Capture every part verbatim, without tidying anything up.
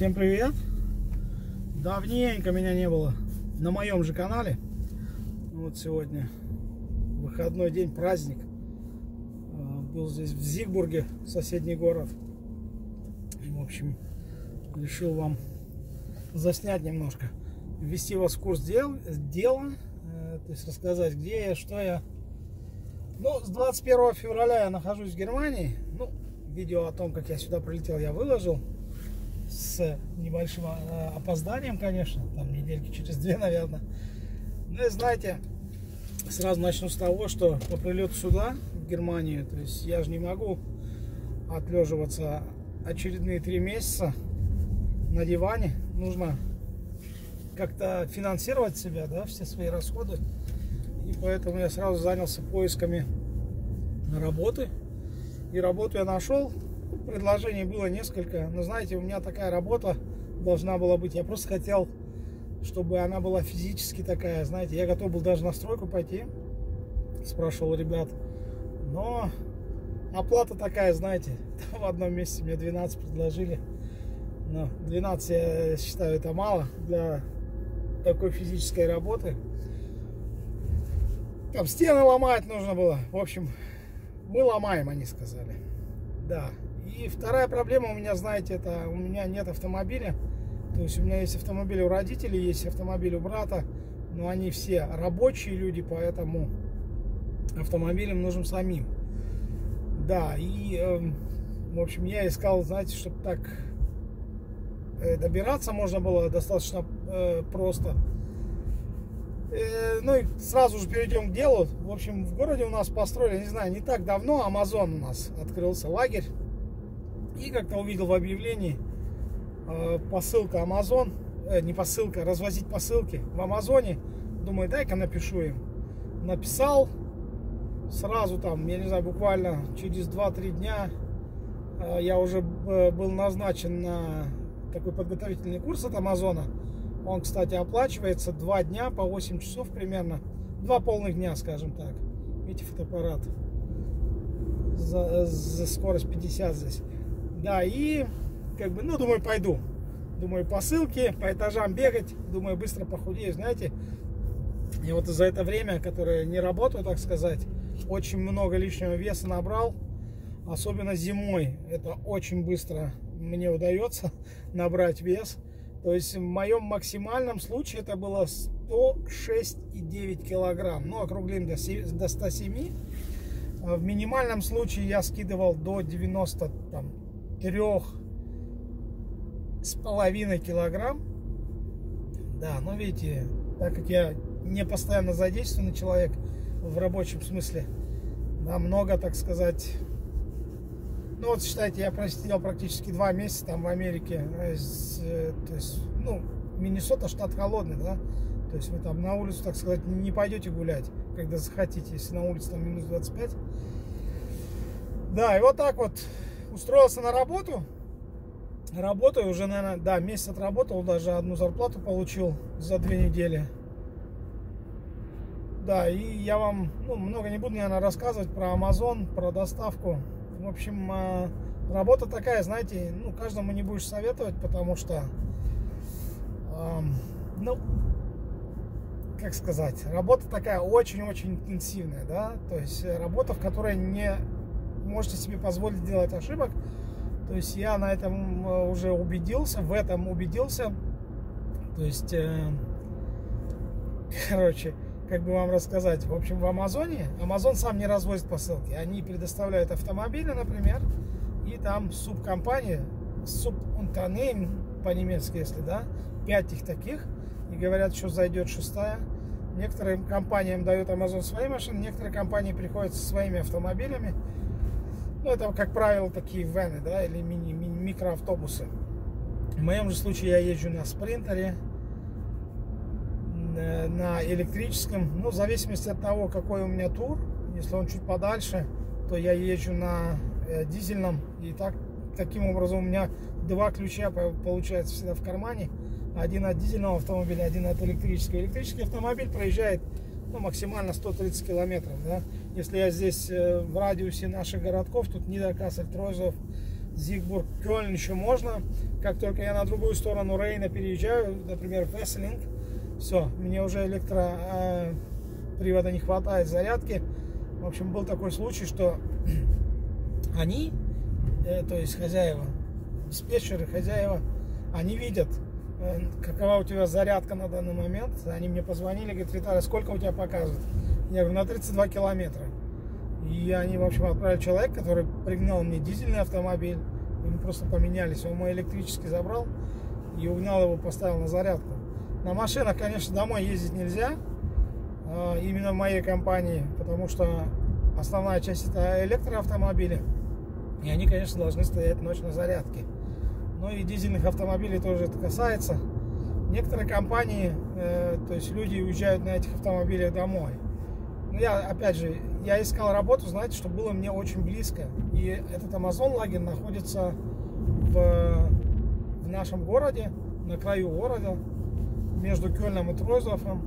Всем привет! Давненько меня не было на моем же канале. Вот сегодня выходной день, праздник. Был здесь в Зигбурге, соседний город. И, в общем, решил вам заснять немножко, ввести вас в курс дел, дела, то есть рассказать, где я, что я. Ну, с двадцать первого февраля я нахожусь в Германии. Ну, видео о том, как я сюда прилетел, я выложил. С небольшим опозданием, конечно, там недельки через две, наверное. Ну и знаете, сразу начну с того, что по прилету сюда, в Германию, то есть я же не могу отлеживаться очередные три месяца на диване. Нужно как-то финансировать себя, да, все свои расходы. И поэтому я сразу занялся поисками работы. И работу я нашел. Предложений было несколько, но знаете, у меня такая работа должна была быть. Я просто хотел, чтобы она была физически такая, знаете, я готов был даже на стройку пойти, спрашивал ребят, но оплата такая, знаете, в одном месте мне двенадцать предложили, но двенадцать, я считаю, это мало для такой физической работы. Там стены ломать нужно было, в общем, мы ломаем, они сказали, да. И вторая проблема у меня, знаете, это у меня нет автомобиля. То есть у меня есть автомобиль у родителей, есть автомобиль у брата, но они все рабочие люди, поэтому автомобиль им нужен самим. Да, и, э, в общем, я искал, знаете, чтобы так э, добираться можно было достаточно э, просто. Э, ну и сразу же перейдем к делу. В общем, в городе у нас построили, не знаю, не так давно, Amazon у нас открылся лагерь. И как-то увидел в объявлении э, посылка Amazon, э, не посылка, развозить посылки в Амазоне. Думаю, дай-ка напишу им. Написал сразу там, я не знаю, буквально через два-три дня э, я уже э, был назначен на такой подготовительный курс от Амазона. Он, кстати, оплачивается два дня по восемь часов примерно. Два полных дня, скажем так. Видите, фотоаппарат. За, за скорость пятьдесят здесь. Да, и как бы, ну, думаю, пойду. Думаю, посылки, по этажам бегать. Думаю, быстро похудею, знаете. И вот за это время, которое не работаю, так сказать, очень много лишнего веса набрал. Особенно зимой. Это очень быстро мне удается набрать вес. То есть в моем максимальном случае это было сто шесть и девять килограмм. Ну, округлим до ста семи. В минимальном случае я скидывал до девяноста трёх с половиной килограмм. Да, но видите, так как я не постоянно задействованный человек в рабочем смысле, да, много, так сказать. Ну вот считайте, я просидел практически два месяца там в Америке. То есть, ну, Миннесота штат холодный, да. То есть вы там на улицу, так сказать, не пойдете гулять, когда захотите, если на улице там минус двадцать пять. Да, и вот так вот устроился на работу. Работаю уже, наверное, да, месяц отработал, даже одну зарплату получил за две недели. Да, и я вам, ну, много не буду, наверное, рассказывать про Amazon, про доставку. В общем, работа такая, знаете, ну, каждому не будешь советовать, потому что, ну, как сказать, работа такая очень-очень интенсивная, да, то есть работа, в которой не можете себе позволить делать ошибок. То есть я на этом уже убедился, в этом убедился. То есть, э, короче, как бы вам рассказать, в общем, в Амазоне, Amazon сам не развозит посылки, они предоставляют автомобили, например, и там субкомпании, субунтернейм по-немецки, если, да, пять их таких, и говорят, что зайдет шестая. Некоторым компаниям дают Amazon свои машины, некоторые компании приходят со своими автомобилями. Ну, это, как правило, такие вены, да, или мини, мини, микроавтобусы. В моем же случае я езжу на спринтере, на электрическом. Ну, в зависимости от того, какой у меня тур. Если он чуть подальше, то я езжу на э, дизельном. И так, таким образом у меня два ключа получается всегда в кармане. Один от дизельного автомобиля, один от электрического. Электрический автомобиль проезжает, ну, максимально сто тридцать километров, да? Если я здесь э, в радиусе наших городков, тут Нидеркассель, Тройзов, Зигбург, Кёльн еще можно. Как только я на другую сторону Рейна переезжаю, например, в Весселинг, все, мне уже электропривода не хватает зарядки. В общем, был такой случай, что они, э, то есть хозяева, диспетчеры, хозяева, они видят, э, какова у тебя зарядка на данный момент. Они мне позвонили, говорят: Виталий, сколько у тебя показывает? Я говорю: на тридцать два километра. И они, в общем, отправили человека, который пригнал мне дизельный автомобиль. И мы просто поменялись. Он мой электрический забрал и угнал его, поставил на зарядку. На машинах, конечно, домой ездить нельзя. Именно в моей компании. Потому что основная часть это электроавтомобили. И они, конечно, должны стоять ночь на зарядке. Ну и дизельных автомобилей тоже это касается. Некоторые компании, э, то есть люди уезжают на этих автомобилях домой. Но я, опять же, я искал работу, знаете, чтобы было мне очень близко. И этот Amazon лагерь находится в, в нашем городе, на краю города, между Кёльном и Тройсдорфом.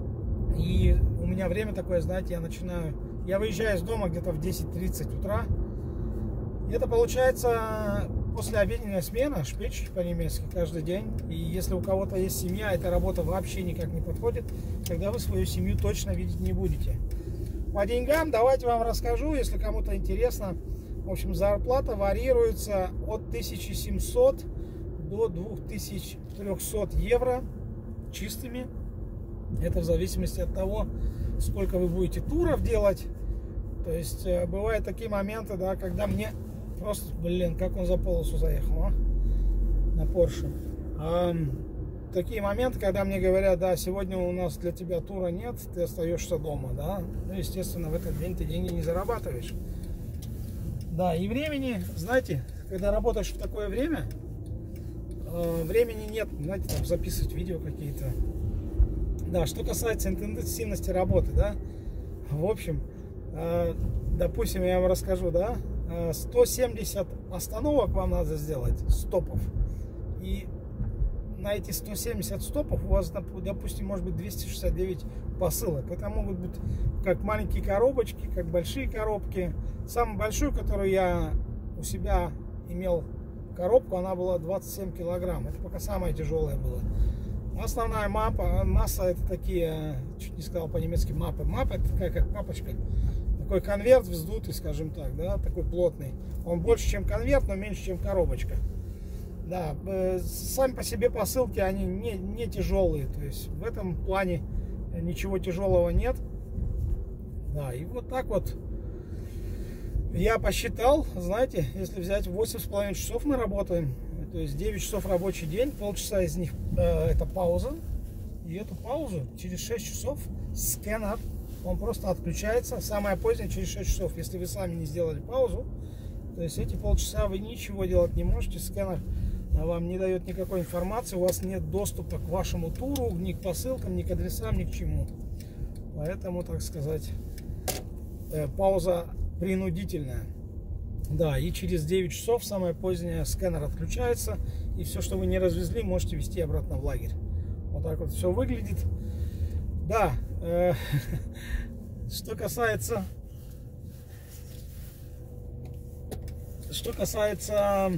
И у меня время такое, знаете, я начинаю... Я выезжаю из дома где-то в десять тридцать утра. И это получается послеобеденная смена, шпич по-немецки, каждый день. И если у кого-то есть семья, эта работа вообще никак не подходит, тогда вы свою семью точно видеть не будете. По деньгам давайте вам расскажу, если кому-то интересно. В общем, зарплата варьируется от тысячи семисот до двух тысяч трёхсот евро чистыми. Это в зависимости от того, сколько вы будете туров делать. То есть бывают такие моменты, да, когда мне просто, блин, как он за полосу заехал, а? На Porsche. А, такие моменты, когда мне говорят: да, сегодня у нас для тебя тура нет, ты остаешься дома, да. Ну, естественно, в этот день ты деньги не зарабатываешь. Да, и времени, знаете, когда работаешь в такое время, э, времени нет, знаете, там записывать видео какие-то. Да, что касается интенсивности работы, да, в общем, э, допустим, я вам расскажу, да, сто семьдесят остановок вам надо сделать, стопов, и на эти сто семьдесят стопов у вас, допустим, может быть двести шестьдесят девять посылок. Это могут быть как маленькие коробочки, как большие коробки. Самую большую, которую я у себя имел коробку, она была двадцать семь килограмм. Это пока самая тяжелая была. Основная мапа, масса, это такие, чуть не сказал по-немецки, мапы. Мапа это такая, как папочка. Такой конверт вздутый, скажем так, да, такой плотный. Он больше, чем конверт, но меньше, чем коробочка. Да, сами по себе посылки, они не, не тяжелые. То есть в этом плане ничего тяжелого нет. Да, и вот так вот я посчитал, знаете, если взять восемь с половиной часов мы работаем, то есть девять часов рабочий день, полчаса из них э, это пауза. И эту паузу через шесть часов скэнер, он просто отключается. Самое позднее через шесть часов, если вы сами не сделали паузу. То есть эти полчаса вы ничего делать не можете. Скэнер вам не дает никакой информации. У вас нет доступа к вашему туру, ни к посылкам, ни к адресам, ни к чему. Поэтому, так сказать, пауза принудительная. Да, и через девять часов, самое позднее, скэнер отключается. И все, что вы не развезли, можете везти обратно в лагерь. Вот так вот все выглядит. Да, э, что касается... Что касается...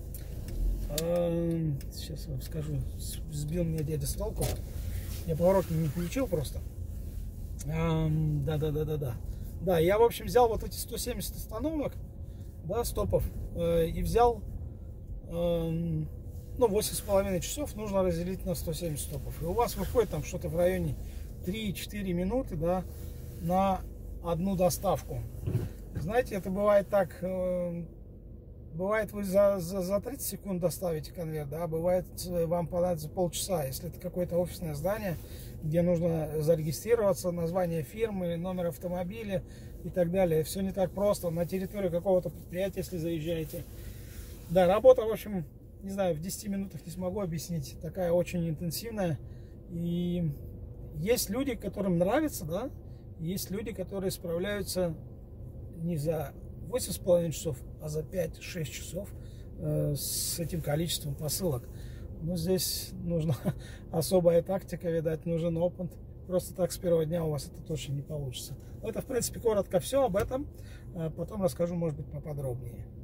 Э, сейчас вам скажу. Сбил меня дядя с толку. Я поворот не включил просто. Да-да-да-да-да. Да, я, в общем, взял вот эти сто семьдесят остановок, да, стопов, э, и взял, э, ну, восемь с половиной часов нужно разделить на сто семьдесят стопов. И у вас выходит там что-то в районе три-четыре минуты, да, на одну доставку. Знаете, это бывает так, э, бывает вы за, за, за тридцать секунд доставите конверт, да, бывает вам понадобится полчаса, если это какое-то офисное здание, где нужно зарегистрироваться, название фирмы, номер автомобиля и так далее. Все не так просто. На территорию какого-то предприятия, если заезжаете. Да, работа, в общем, не знаю, в десяти минутах не смогу объяснить. Такая очень интенсивная. И есть люди, которым нравится, да, есть люди, которые справляются не за восемь с половиной часов, а за пять-шесть часов э, с этим количеством посылок. Но здесь нужна особая тактика, видать, нужен опыт. Просто так с первого дня у вас это точно не получится. Это, в принципе, коротко все об этом. Потом расскажу, может быть, поподробнее.